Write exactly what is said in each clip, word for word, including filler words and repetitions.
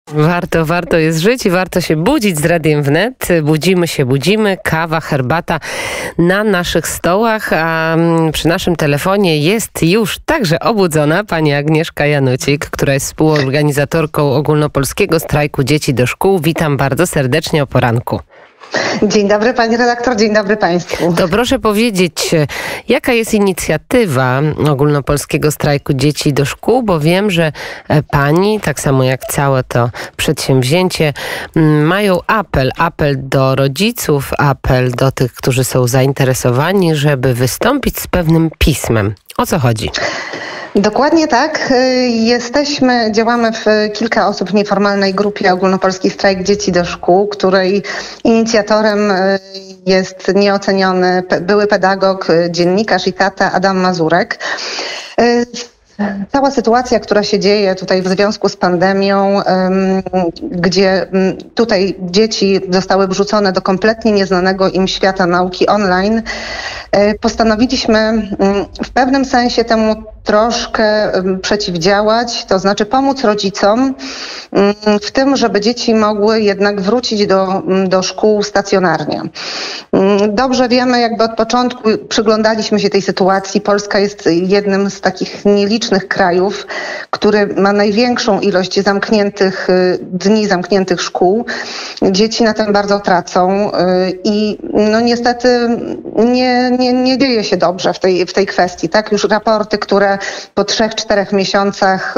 Warto, warto jest żyć i warto się budzić z Radiem Wnet. Budzimy się, budzimy. Kawa, herbata na naszych stołach, a przy naszym telefonie jest już także obudzona pani Agnieszka Janucik, która jest współorganizatorką ogólnopolskiego strajku dzieci do szkół. Witam bardzo serdecznie o poranku. Dzień dobry pani redaktor, dzień dobry państwu. To proszę powiedzieć, jaka jest inicjatywa ogólnopolskiego strajku dzieci do szkół, bo wiem, że pani, tak samo jak całe to przedsięwzięcie, mają apel, apel do rodziców, apel do tych, którzy są zainteresowani, żeby wystąpić z pewnym pismem. O co chodzi? Dokładnie tak. Jesteśmy, działamy w kilka osób w nieformalnej grupie Ogólnopolski Strajk Dzieci do Szkół, której inicjatorem jest nieoceniony były pedagog, dziennikarz i tata Adam Mazurek. Cała sytuacja, która się dzieje tutaj w związku z pandemią, gdzie tutaj dzieci zostały wrzucone do kompletnie nieznanego im świata nauki online, postanowiliśmy w pewnym sensie temu troszkę przeciwdziałać, to znaczy pomóc rodzicom w tym, żeby dzieci mogły jednak wrócić do, do szkół stacjonarnie. Dobrze wiemy, jakby od początku przyglądaliśmy się tej sytuacji. Polska jest jednym z takich nielicznych krajów, który ma największą ilość zamkniętych dni, zamkniętych szkół. Dzieci na tym bardzo tracą i no niestety nie, nie, nie dzieje się dobrze w tej, w tej kwestii. Tak, już raporty, które po trzech, czterech miesiącach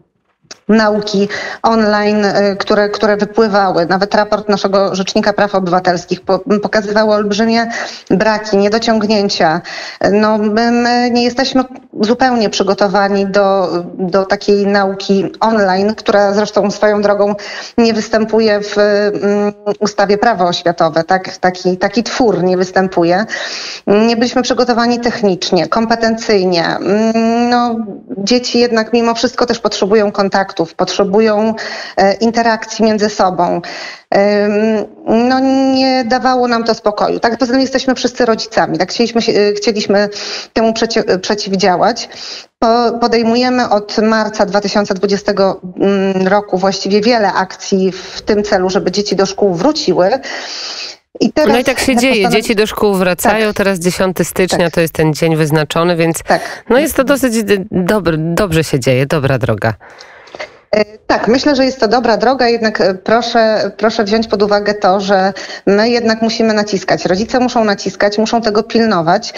nauki online, które, które wypływały. Nawet raport naszego Rzecznika Praw Obywatelskich pokazywał olbrzymie braki, niedociągnięcia. No, my, my nie jesteśmy zupełnie przygotowani do, do takiej nauki online, która zresztą swoją drogą nie występuje w um, ustawie Prawo oświatowe. Tak? Taki, taki twór nie występuje. Nie byliśmy przygotowani technicznie, kompetencyjnie. No, dzieci jednak mimo wszystko też potrzebują kontaktu, potrzebują e, interakcji między sobą. E, no nie dawało nam to spokoju. Tak, poza tym jesteśmy wszyscy rodzicami. Tak chcieliśmy, się, chcieliśmy temu przeci przeciwdziałać. Po, podejmujemy od marca dwa tysiące dwudziestego roku właściwie wiele akcji w tym celu, żeby dzieci do szkół wróciły. I teraz, no i tak się dzieje. Postanowi... Dzieci do szkół wracają. Tak. Teraz dziesiątego stycznia tak. To jest ten dzień wyznaczony, więc tak. No jest to dosyć dobry, dobrze się dzieje, dobra droga. Tak, myślę, że jest to dobra droga, jednak proszę, proszę wziąć pod uwagę to, że my jednak musimy naciskać. Rodzice muszą naciskać, muszą tego pilnować.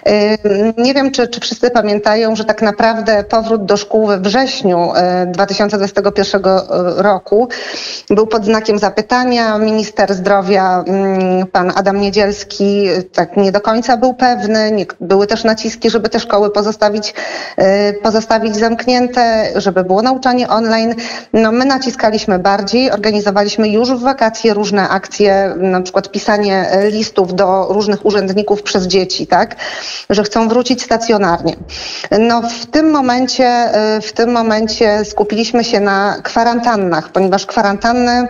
Nie wiem, czy, czy wszyscy pamiętają, że tak naprawdę powrót do szkół we wrześniu dwa tysiące dwudziestego pierwszego roku był pod znakiem zapytania. Minister zdrowia, pan Adam Niedzielski, tak nie do końca był pewny. Nie, były też naciski, żeby te szkoły pozostawić, pozostawić zamknięte, żeby było nauczanie online. No my naciskaliśmy bardziej, organizowaliśmy już w wakacje różne akcje, na przykład pisanie listów do różnych urzędników przez dzieci, tak, że chcą wrócić stacjonarnie. No w tym momencie, w tym momencie skupiliśmy się na kwarantannach, ponieważ kwarantanny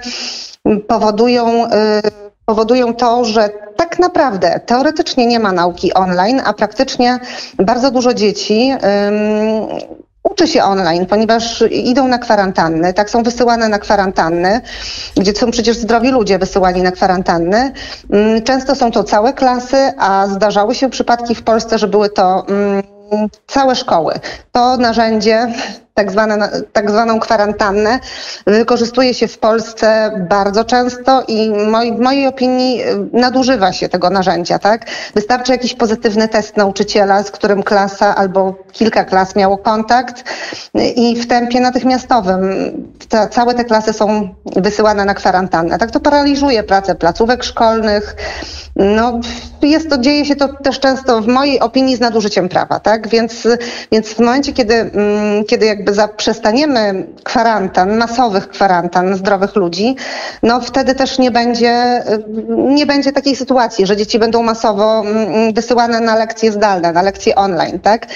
powodują powodują to, że tak naprawdę teoretycznie nie ma nauki online, a praktycznie bardzo dużo dzieci um, uczy się online, ponieważ idą na kwarantanny, tak, są wysyłane na kwarantanny, gdzie są przecież zdrowi ludzie wysyłani na kwarantanny. Często są to całe klasy, a zdarzały się przypadki w Polsce, że były to um, całe szkoły. To narzędzie, tak, zwane, tak zwaną kwarantannę, wykorzystuje się w Polsce bardzo często i moi, w mojej opinii nadużywa się tego narzędzia. Tak? Wystarczy jakiś pozytywny test nauczyciela, z którym klasa albo kilka klas miało kontakt i w tempie natychmiastowym ta, całe te klasy są wysyłane na kwarantannę. Tak to paraliżuje pracę placówek szkolnych. No, jest to, dzieje się to też często w mojej opinii z nadużyciem prawa. Tak? Więc, więc w momencie, kiedy, kiedy jakby zaprzestaniemy kwarantan, masowych kwarantan zdrowych ludzi, no wtedy też nie będzie, nie będzie takiej sytuacji, że dzieci będą masowo wysyłane na lekcje zdalne, na lekcje online, tak?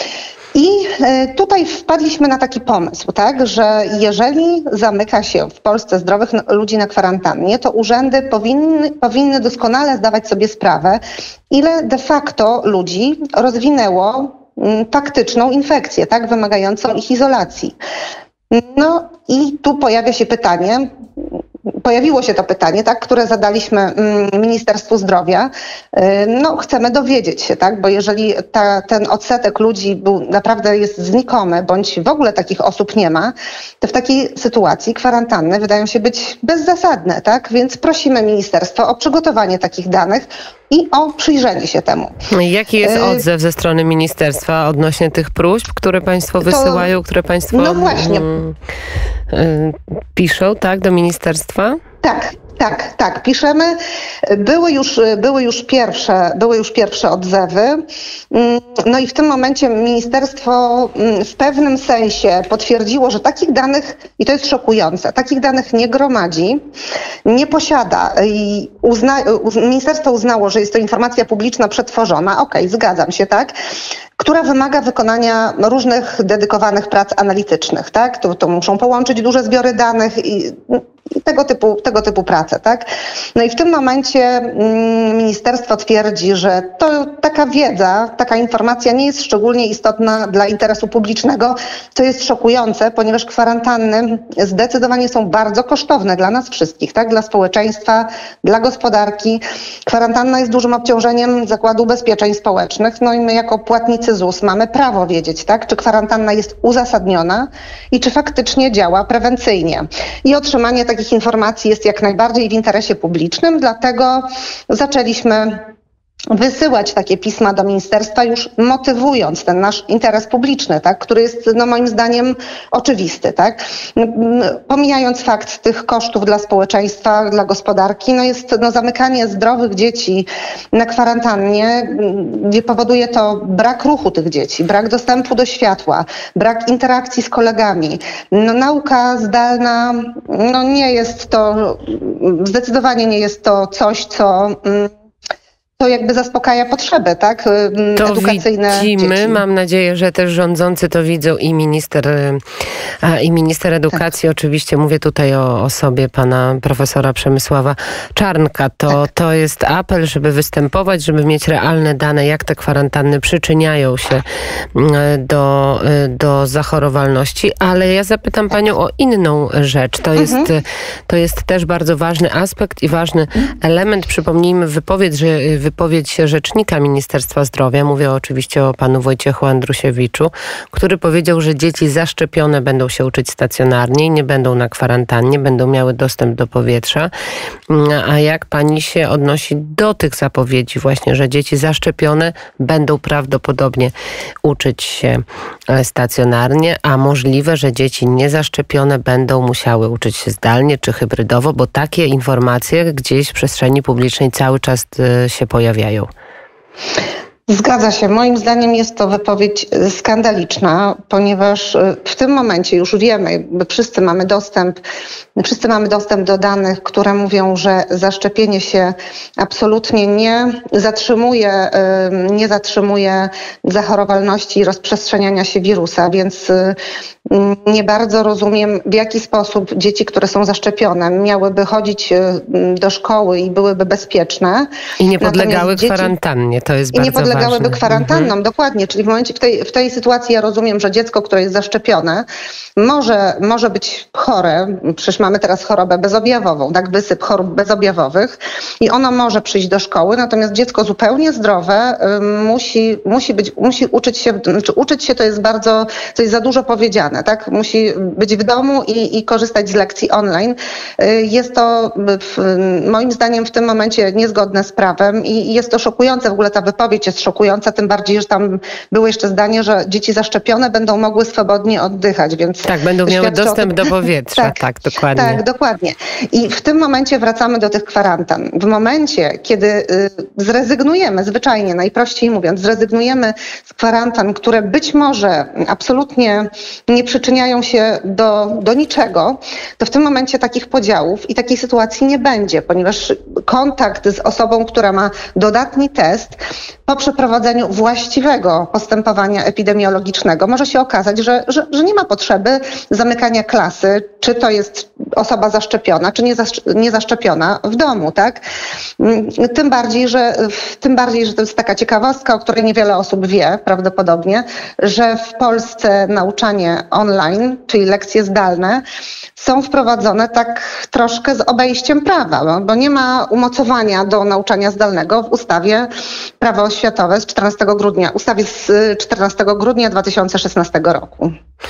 I tutaj wpadliśmy na taki pomysł, tak, że jeżeli zamyka się w Polsce zdrowych ludzi na kwarantannie, to urzędy powinny, powinny doskonale zdawać sobie sprawę, ile de facto ludzi rozwinęło faktyczną infekcję, tak, wymagającą ich izolacji. No i tu pojawia się pytanie, pojawiło się to pytanie, tak, które zadaliśmy Ministerstwu Zdrowia. No, chcemy dowiedzieć się, tak, bo jeżeli ta, ten odsetek ludzi był naprawdę jest znikomy, bądź w ogóle takich osób nie ma, to w takiej sytuacji kwarantanny wydają się być bezzasadne, tak, więc prosimy ministerstwo o przygotowanie takich danych i o przyjrzenie się temu. Jaki jest odzew ze strony ministerstwa odnośnie tych próśb, które państwo wysyłają, to, które państwo no właśnie. Mm, y, piszą, tak, do ministerstwa? Tak. Tak, tak, piszemy. Były już, były już pierwsze, były już pierwsze odzewy. No i w tym momencie ministerstwo w pewnym sensie potwierdziło, że takich danych, i to jest szokujące, takich danych nie gromadzi, nie posiada. I uzna, ministerstwo uznało, że jest to informacja publiczna przetworzona. Okej, okay, zgadzam się, tak, która wymaga wykonania różnych dedykowanych prac analitycznych, tak? To, to muszą połączyć duże zbiory danych i, i tego typu, tego typu prace, tak? No i w tym momencie mm, ministerstwo twierdzi, że to taka wiedza, taka informacja nie jest szczególnie istotna dla interesu publicznego, co jest szokujące, ponieważ kwarantanny zdecydowanie są bardzo kosztowne dla nas wszystkich, tak? Dla społeczeństwa, dla gospodarki. Kwarantanna jest dużym obciążeniem Zakładu Ubezpieczeń Społecznych, no i my jako płatnicy Z U S mamy prawo wiedzieć, tak, czy kwarantanna jest uzasadniona i czy faktycznie działa prewencyjnie. I otrzymanie takich informacji jest jak najbardziej w interesie publicznym, dlatego zaczęliśmy wysyłać takie pisma do ministerstwa, już motywując ten nasz interes publiczny, tak, który jest no, moim zdaniem oczywisty. Tak. Pomijając fakt tych kosztów dla społeczeństwa, dla gospodarki, no jest no, zamykanie zdrowych dzieci na kwarantannie, gdzie powoduje to brak ruchu tych dzieci, brak dostępu do światła, brak interakcji z kolegami. No, nauka zdalna no, nie jest to, zdecydowanie nie jest to coś, co... to jakby zaspokaja potrzeby, tak, to edukacyjne widzimy. dzieci. Mam nadzieję, że też rządzący to widzą i minister, a, i minister edukacji. Tak. Oczywiście mówię tutaj o osobie pana profesora Przemysława Czarnka. To, tak. to jest apel, żeby występować, żeby mieć realne dane, jak te kwarantanny przyczyniają się do, do zachorowalności. Ale ja zapytam panią o inną rzecz. To, mhm. jest, to jest też bardzo ważny aspekt i ważny mhm. element. Przypomnijmy wypowiedź, że wypowiedź rzecznika Ministerstwa Zdrowia, mówię oczywiście o panu Wojciechu Andrusiewiczu, który powiedział, że dzieci zaszczepione będą się uczyć stacjonarnie i nie będą na kwarantannie, będą miały dostęp do powietrza. A jak pani się odnosi do tych zapowiedzi właśnie, że dzieci zaszczepione będą prawdopodobnie uczyć się stacjonarnie, a możliwe, że dzieci niezaszczepione będą musiały uczyć się zdalnie czy hybrydowo, bo takie informacje gdzieś w przestrzeni publicznej cały czas się pojawiają. Zgadza się. Moim zdaniem jest to wypowiedź skandaliczna, ponieważ w tym momencie już wiemy, wszyscy mamy dostęp, wszyscy mamy dostęp do danych, które mówią, że zaszczepienie się absolutnie nie zatrzymuje, nie zatrzymuje zachorowalności i rozprzestrzeniania się wirusa, więc nie bardzo rozumiem, w jaki sposób dzieci, które są zaszczepione, miałyby chodzić do szkoły i byłyby bezpieczne. I nie podlegały dzieci, kwarantannie, to jest bardzo ważne. Podlegałyby kwarantannom, mhm. dokładnie, czyli w momencie, w tej, w tej sytuacji ja rozumiem, że dziecko, które jest zaszczepione, może, może być chore, przecież mamy teraz chorobę bezobjawową, tak, wysyp chorób bezobjawowych i ono może przyjść do szkoły, natomiast dziecko zupełnie zdrowe y, musi, musi być, musi uczyć się, znaczy uczyć się to jest bardzo, to jest za dużo powiedziane, tak, musi być w domu i, i korzystać z lekcji online. Y, jest to w, moim zdaniem w tym momencie niezgodne z prawem i, i jest to szokujące, w ogóle ta wypowiedź jest szokująca, tym bardziej, że tam było jeszcze zdanie, że dzieci zaszczepione będą mogły swobodnie oddychać, więc... Tak, będą miały dostęp do powietrza, tak, tak, dokładnie. Tak, dokładnie. I w tym momencie wracamy do tych kwarantan. W momencie, kiedy y, zrezygnujemy, zwyczajnie, najprościej mówiąc, zrezygnujemy z kwarantan, które być może absolutnie nie przyczyniają się do, do niczego, to w tym momencie takich podziałów i takiej sytuacji nie będzie, ponieważ kontakt z osobą, która ma dodatni test, po przeprowadzeniu właściwego postępowania epidemiologicznego może się okazać, że, że, że nie ma potrzeby zamykania klasy, czy to jest osoba zaszczepiona, czy niezaszczepiona w domu, tak? Tym bardziej, że, tym bardziej, że to jest taka ciekawostka, o której niewiele osób wie prawdopodobnie, że w Polsce nauczanie online, czyli lekcje zdalne, są wprowadzone tak troszkę z obejściem prawa, bo, bo nie ma umocowania do nauczania zdalnego w ustawie Prawo oświatowe z czternastego grudnia, ustawie z czternastego grudnia dwa tysiące szesnastego roku.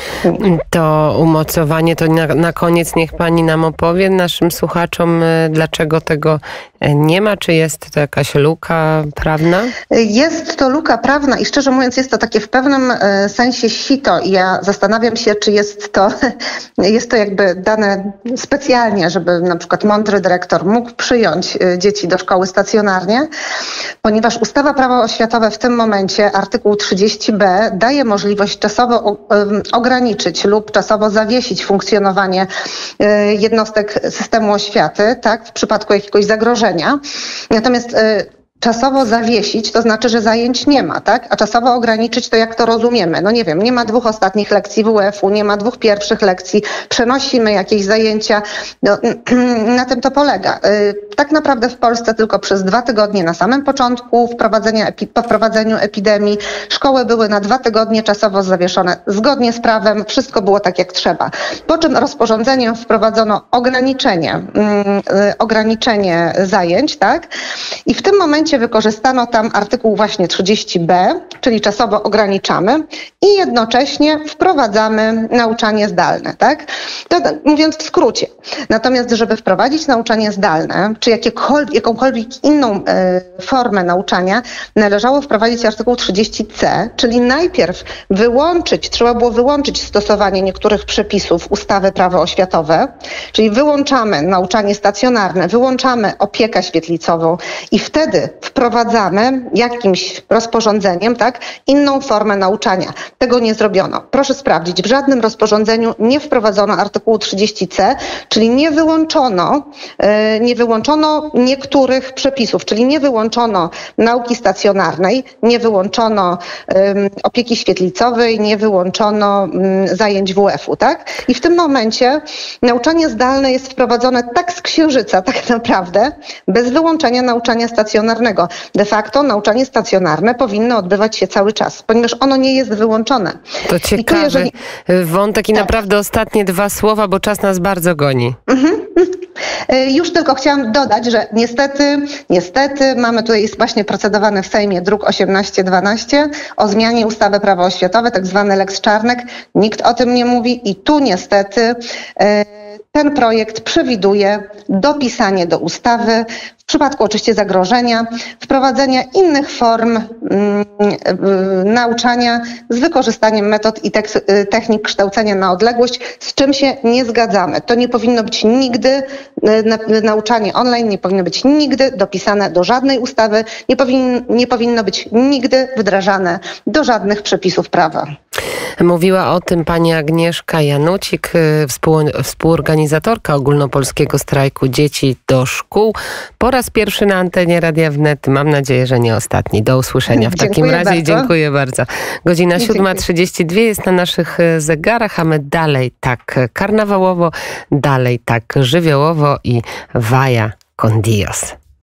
To umocowanie, to na, na koniec niech pani nam opowie, naszym słuchaczom, dlaczego tego nie ma, czy jest to jakaś luka prawna? Jest to luka prawna i szczerze mówiąc jest to takie w pewnym sensie sito i ja zastanawiam się, czy jest to, jest to jakby dane specjalnie, żeby na przykład mądry dyrektor mógł przyjąć dzieci do szkoły stacjonarnie, ponieważ ustawa Prawo oświatowe w tym momencie, artykuł trzydzieści b, daje możliwość czasowo ograniczyć lub czasowo zawiesić funkcjonowanie jednostek systemu oświaty, tak, w przypadku jakiegoś zagrożenia. Natomiast czasowo zawiesić, to znaczy, że zajęć nie ma, tak? A czasowo ograniczyć, to jak to rozumiemy? No nie wiem, nie ma dwóch ostatnich lekcji W F u, nie ma dwóch pierwszych lekcji, przenosimy jakieś zajęcia. No, na tym to polega. Tak naprawdę w Polsce tylko przez dwa tygodnie na samym początku wprowadzenia, po wprowadzeniu epidemii szkoły były na dwa tygodnie czasowo zawieszone zgodnie z prawem, wszystko było tak jak trzeba. Po czym rozporządzeniem wprowadzono ograniczenie, ograniczenie zajęć, tak? I w tym momencie wykorzystano tam artykuł właśnie trzydzieści b, czyli czasowo ograniczamy i jednocześnie wprowadzamy nauczanie zdalne, tak? To, mówiąc w skrócie. Natomiast, żeby wprowadzić nauczanie zdalne, czy jakiekolwiek, jakąkolwiek inną e, formę nauczania, należało wprowadzić artykuł trzydzieści c, czyli najpierw wyłączyć, trzeba było wyłączyć stosowanie niektórych przepisów ustawy Prawo oświatowe, czyli wyłączamy nauczanie stacjonarne, wyłączamy opiekę świetlicową i wtedy wprowadzamy jakimś rozporządzeniem, tak, inną formę nauczania. Tego nie zrobiono. Proszę sprawdzić, w żadnym rozporządzeniu nie wprowadzono artykułu trzydzieści c, czyli nie wyłączono, yy, nie wyłączono niektórych przepisów, czyli nie wyłączono nauki stacjonarnej, nie wyłączono yy, opieki świetlicowej, nie wyłączono yy, zajęć W F u, tak? I w tym momencie nauczanie zdalne jest wprowadzone tak z księżyca, tak naprawdę, bez wyłączenia nauczania stacjonarnego. De facto nauczanie stacjonarne powinno odbywać się cały czas, ponieważ ono nie jest wyłączone. To ciekawy I tu jeżeli... wątek i tak. Naprawdę ostatnie dwa słowa, bo czas nas bardzo goni. Mhm. Już tylko chciałam dodać, że niestety, niestety mamy tutaj jest właśnie procedowany w Sejmie druk osiemnaście dwanaście o zmianie ustawy Prawo oświatowe, tak zwany Lex Czarnek. Nikt o tym nie mówi i tu niestety ten projekt przewiduje dopisanie do ustawy, w przypadku oczywiście zagrożenia, wprowadzenia innych form mm, nauczania z wykorzystaniem metod i technik kształcenia na odległość, z czym się nie zgadzamy. To nie powinno być nigdy, na, nauczanie online nie powinno być nigdy dopisane do żadnej ustawy, nie, powin, nie powinno być nigdy wdrażane do żadnych przepisów prawa. Mówiła o tym pani Agnieszka Janucik, współ, współorganizatorka ogólnopolskiego strajku dzieci do szkół. Po raz pierwszy na antenie Radia Wnet. Mam nadzieję, że nie ostatni. Do usłyszenia w takim dziękuję razie. Bardzo. Dziękuję bardzo. Godzina siódma trzydzieści dwa jest na naszych zegarach, a my dalej tak karnawałowo, dalej tak żywiołowo i vaya con Dios.